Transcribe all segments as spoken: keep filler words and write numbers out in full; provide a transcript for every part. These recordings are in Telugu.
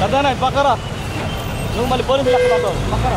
Adana bakara. Nung mali polis bakara. Bakara.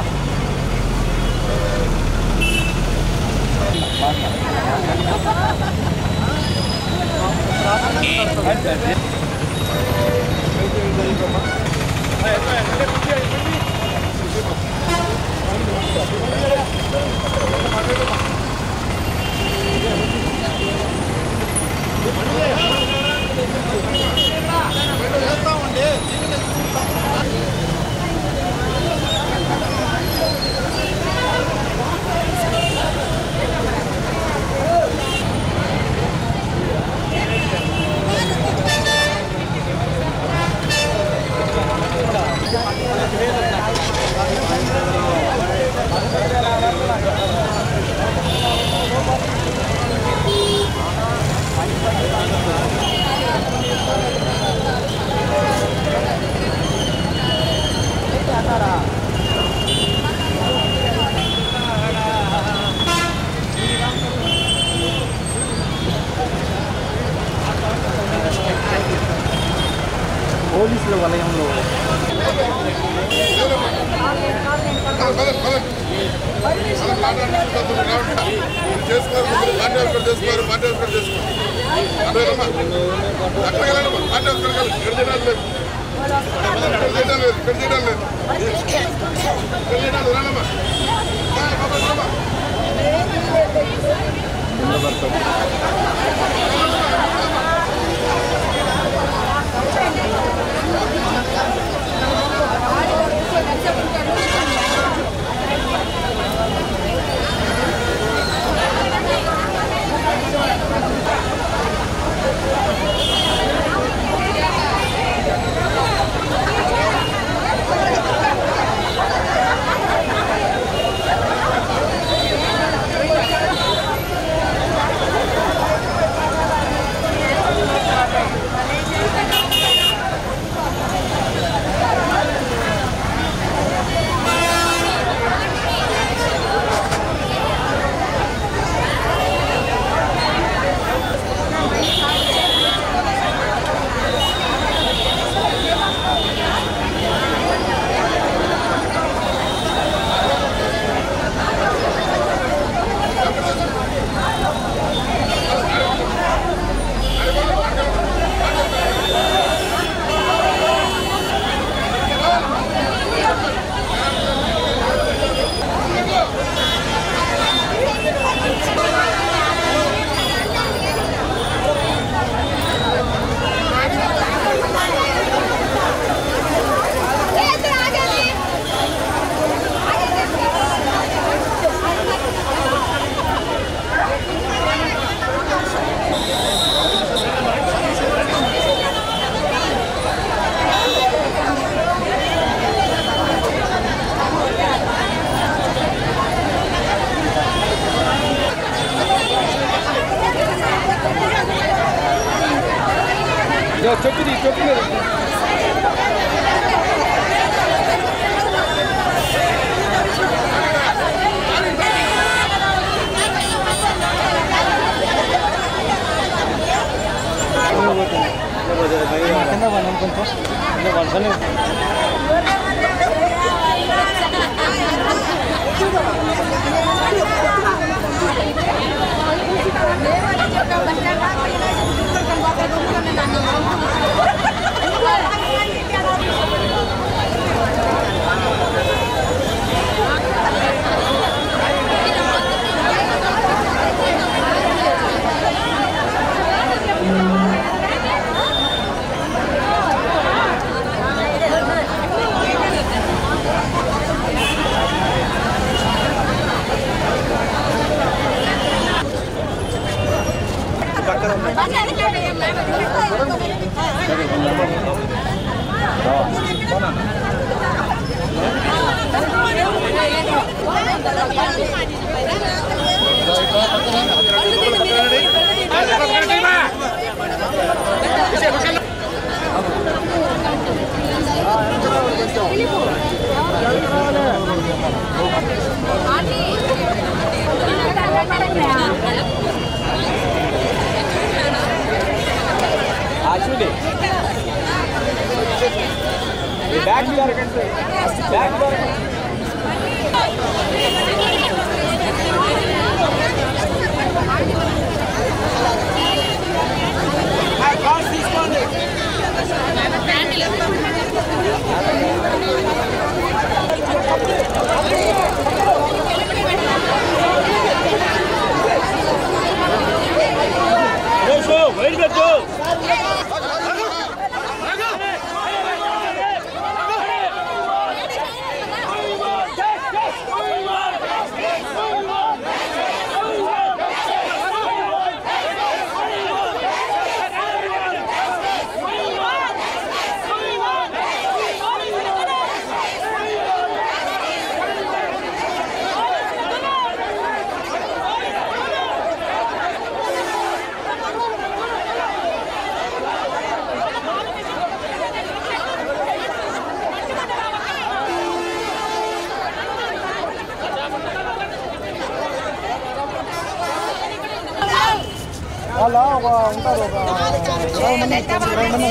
పోలీసుల వలయంలో చెప్పి చెప్పి కింద మనం కొంచెం వర్షాలు బ్యాక్ జరగండి బ్యాక్ జరగండి కార్ తీసుకోండి వెయిట్ పెట్టు అలా ఉంటారు ఒక ఇరవై మంది ఇరవై మంది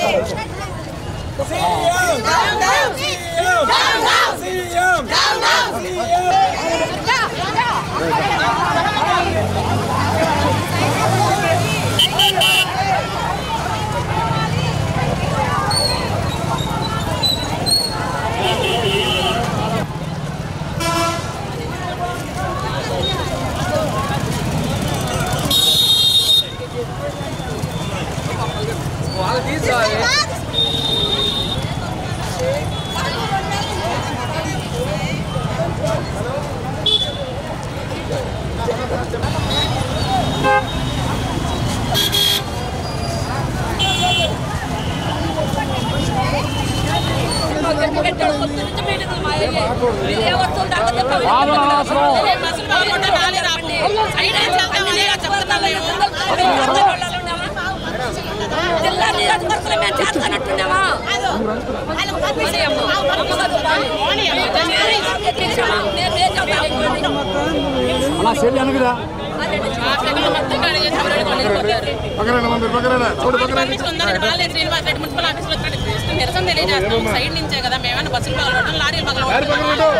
నిరసన తెలియజేస్తాం సైడ్ నుంచే కదా మేమైనా బస్సులు పగలగొట్టడం లారీలు పగలగొట్టడం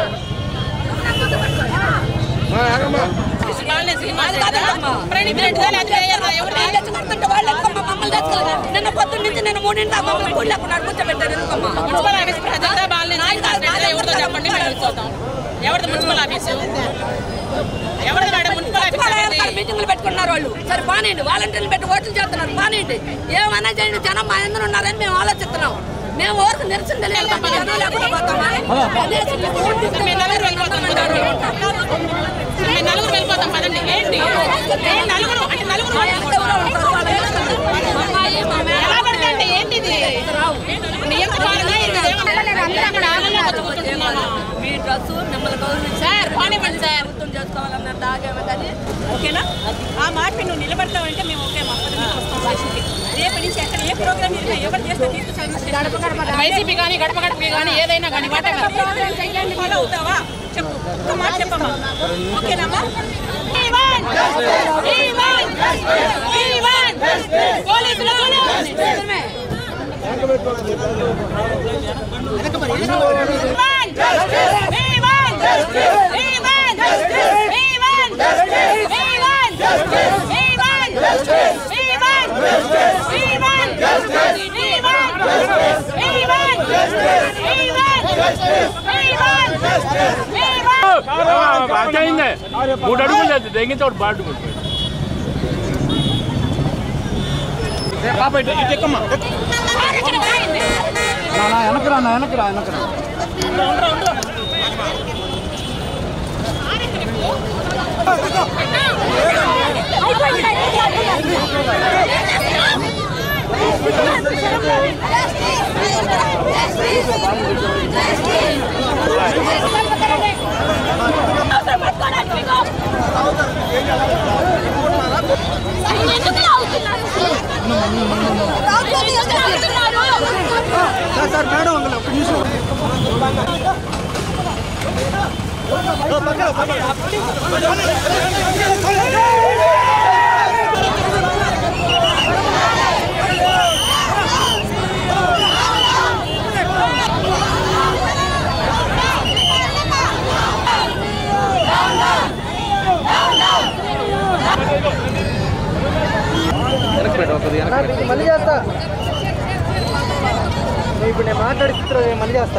నిన్న పొద్దున్న నుంచి నేను మూడింటి మమ్మల్ని కూడా లేకుండా కూర్చోబెట్టారు మున్సిపల్ ఆఫీస్ ప్రజెంట్ బాగాలేదు ఎవరితో చెప్పండి మేము వెళ్ళిపోతాం ఎవరిది మున్సిపల్ ఆఫీసు ఎవరిది మేడం మున్సిపల్ ఆఫీస్ మీటింగ్లు పెట్టుకున్నారు వాళ్ళు సరే బానేయండి వాలంటీర్లు పెట్టి ఓట్లు చేస్తున్నారు బానేయండి ఏమన్నా చేయండి జనం మా అందరూ ఉన్నారని మేము ఆలోచిస్తున్నాం మేము ఊరికి నిరసన నలుగురు వెళ్ళిపోతాం పదండి ఏంటి నలుగురు అంటే నలుగురు ఎలా పడతాండి ఏంటిది మీ డ్రెస్సు మిమ్మల్ని గౌరవించి సార్ బానివ్వండి సార్ అర్థం చేసుకోవాలన్న దాగేమో కానీ ఓకేనా ఆ మాట నువ్వు నిలబడతావంటే మేము ఓకే మా రేపు నుంచి ఎక్కడ ఏ ప్రోగ్రామ్ ఎవరు చేస్తే వైసీపీ కానీ గడప గడపకి కానీ ఏదైనా కానీ మాట ఫాలో అవుతావా చెప్పు ఒక్క మాట చెప్పమ్మా ఓకేనమ్మా మూడు అడుగులు తెగించి ఒకటి బాటు ఎక్కమ్మా వెనకరా వెనకరా వెనకరా సార్ మేడం అందులో ఒక నిమిషం మళ్ళీ చేస్తా ఇప్పుడు నేను మాట్లాడి చిత్రం మళ్ళీ చేస్తా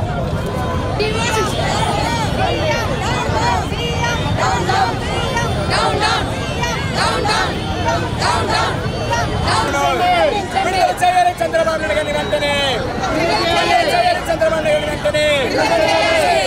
చంద్రబాబు నాయుడు గారిని వెంటనే చంద్రబాబు నాయుడు వెంటనే